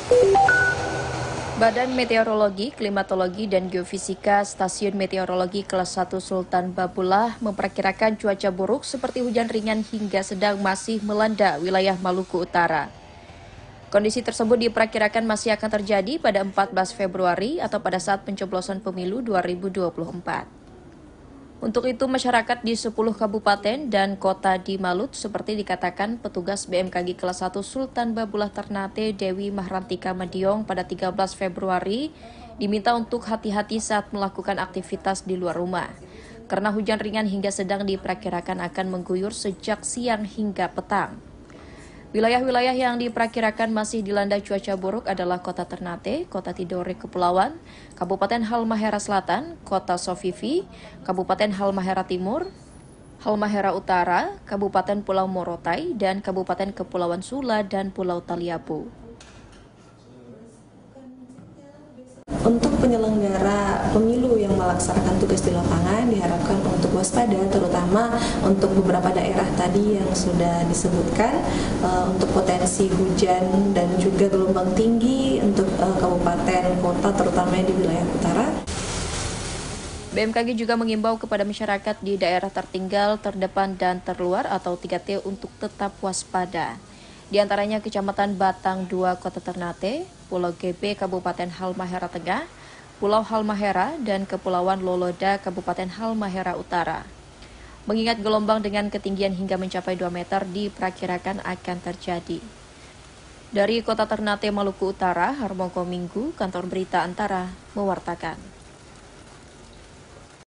Badan Meteorologi, Klimatologi, dan Geofisika Stasiun Meteorologi Kelas 1 Sultan Babullah memperkirakan cuaca buruk seperti hujan ringan hingga sedang masih melanda wilayah Maluku Utara. Kondisi tersebut diperkirakan masih akan terjadi pada 14 Februari atau pada saat pencoblosan pemilu 2024. Untuk itu, masyarakat di 10 kabupaten dan kota di Malut, seperti dikatakan petugas BMKG Kelas 1 Sultan Babullah Ternate Dewi Mahrantika Madiong pada 13 Februari, diminta untuk hati-hati saat melakukan aktivitas di luar rumah. Karena hujan ringan hingga sedang diperkirakan akan mengguyur sejak siang hingga petang. Wilayah-wilayah yang diperkirakan masih dilanda cuaca buruk adalah Kota Ternate, Kota Tidore Kepulauan, Kabupaten Halmahera Selatan, Kota Sofifi, Kabupaten Halmahera Timur, Halmahera Utara, Kabupaten Pulau Morotai, dan Kabupaten Kepulauan Sula dan Pulau Taliabu. Untuk penyelenggara pemilu yang melaksanakan tugas di lapangan diharapkan untuk waspada, terutama untuk beberapa daerah tadi yang sudah disebutkan untuk potensi hujan dan juga gelombang tinggi untuk kabupaten kota terutama di wilayah utara. BMKG juga mengimbau kepada masyarakat di daerah tertinggal, terdepan, dan terluar atau 3T untuk tetap waspada. Di antaranya Kecamatan Batang 2 Kota Ternate, Pulau GB Kabupaten Halmahera Tengah, Pulau Halmahera, dan Kepulauan Loloda Kabupaten Halmahera Utara. Mengingat gelombang dengan ketinggian hingga mencapai 2 meter diperkirakan akan terjadi. Dari Kota Ternate, Maluku Utara, Harmoko Minggu, Kantor Berita Antara, mewartakan.